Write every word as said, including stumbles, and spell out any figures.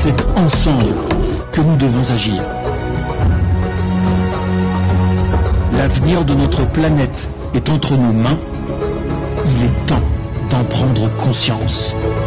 C'est ensemble que nous devons agir. L'avenir de notre planète est entre nos mains. Il est temps d'en prendre conscience.